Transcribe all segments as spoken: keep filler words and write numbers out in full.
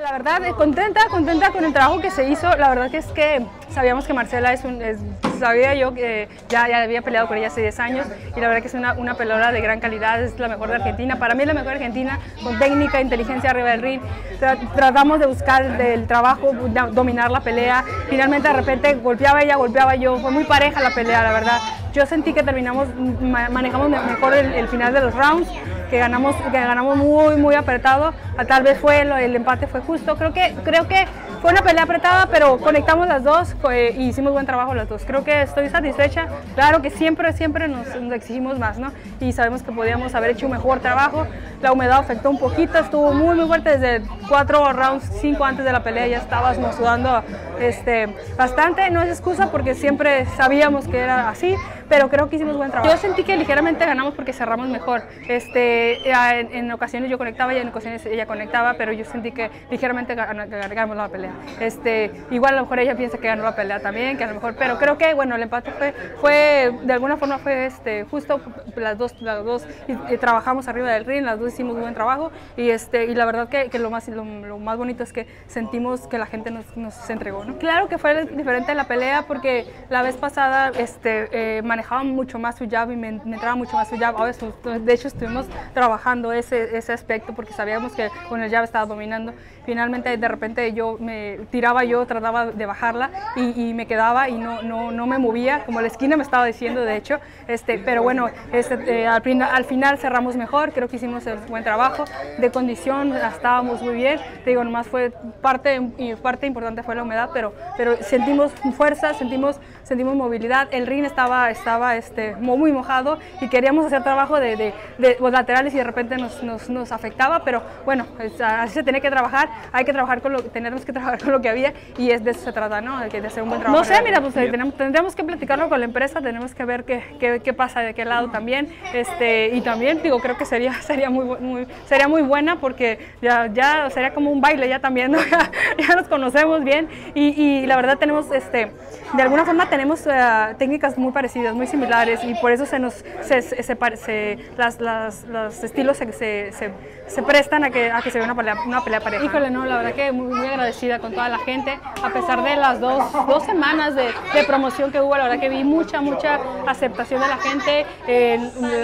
La verdad, eh, contenta, contenta con el trabajo que se hizo. La verdad que es que sabíamos que Marcela es un, es, sabía yo que ya, ya había peleado con ella hace diez años y la verdad que es una, una peleadora de gran calidad, es la mejor de Argentina. Para mí es la mejor de Argentina, con técnica, inteligencia arriba del ring. Tra tratamos de buscar el trabajo, dominar la pelea. Finalmente de repente golpeaba ella, golpeaba yo. Fue muy pareja la pelea, la verdad. Yo sentí que terminamos, manejamos mejor el, el final de los rounds, que ganamos, que ganamos muy, muy apretado. Tal vez fue el, el empate fue justo. Creo que, creo que fue una pelea apretada, pero conectamos las dos eh, y hicimos buen trabajo las dos. Creo que estoy satisfecha. Claro que siempre, siempre nos, nos exigimos más, ¿no? Y sabemos que podíamos haber hecho un mejor trabajo. La humedad afectó un poquito, estuvo muy, muy fuerte desde cuatro rounds, cinco antes de la pelea. Ya estábamos sudando este, bastante. No es excusa porque siempre sabíamos que era así, pero creo que hicimos buen trabajo. Yo sentí que ligeramente ganamos porque cerramos mejor. Este, en, en ocasiones yo conectaba y en ocasiones ella conectaba, pero yo sentí que ligeramente ganamos la pelea. Este, igual a lo mejor ella piensa que ganó la pelea también, que a lo mejor, pero creo que bueno, el empate fue, fue de alguna forma fue este, justo, las dos, las dos y, y trabajamos arriba del ring, las dos hicimos buen trabajo y, este, y la verdad que, que lo, más, lo, lo más bonito es que sentimos que la gente nos, nos entregó, ¿no? Claro que fue diferente la pelea porque la vez pasada este, eh, manejaba mucho más su jab y me, me entraba mucho más su jab. Ahora, de hecho estuvimos trabajando ese, ese aspecto porque sabíamos que con el jab estaba dominando. Finalmente de repente yo me tiraba, yo trataba de bajarla y, y me quedaba y no, no, no me movía, como la esquina me estaba diciendo de hecho, este, pero bueno, este, eh, al, al final cerramos mejor, creo que hicimos un buen trabajo, de condición estábamos muy bien, te digo, nomás fue parte, y parte importante fue la humedad, pero, pero sentimos fuerza, sentimos, sentimos movilidad, el ring estaba, estaba este, muy mojado y queríamos hacer trabajo de, de, de los laterales y de repente nos, nos, nos afectaba, pero bueno, así se tiene que trabajar. Hay que trabajar con lo, tenemos que trabajar con lo que había y es de eso se trata, ¿no? De, de hacer un buen trabajo. No sé, mira, pues tenemos, tendríamos que platicarlo con la empresa, tenemos que ver qué, qué, qué pasa de qué lado también, este, y también digo, creo que sería, sería, muy, muy, sería muy buena porque ya, ya sería como un baile ya también, ¿no? ya, ya nos conocemos bien y, y la verdad tenemos, este, de alguna forma tenemos uh, técnicas muy parecidas, muy similares y por eso se nos, se, se, se, se las, las, los estilos se, se, se, se prestan a que, a que se vea una pelea, una pelea pareja. Híjole, no, la verdad que muy, muy agradecida con toda la gente, a pesar de las dos, dos semanas de, de promoción que hubo, la verdad que vi mucha, mucha aceptación de la gente, eh,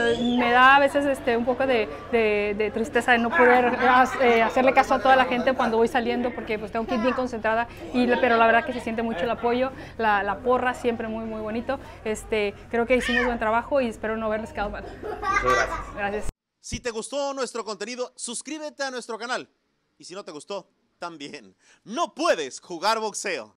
me da a veces este, un poco de, de, de tristeza de no poder eh, hacerle caso a toda la gente cuando voy saliendo porque pues tengo que ir bien concentrada, y, pero la verdad que se siente mucho el apoyo, la, la porra siempre muy, muy bonito, este, creo que hicimos buen trabajo y espero no haberles quedado mal. Muchas gracias. Gracias. Si te gustó nuestro contenido, suscríbete a nuestro canal. Y si no te gustó, también. No puedes jugar boxeo.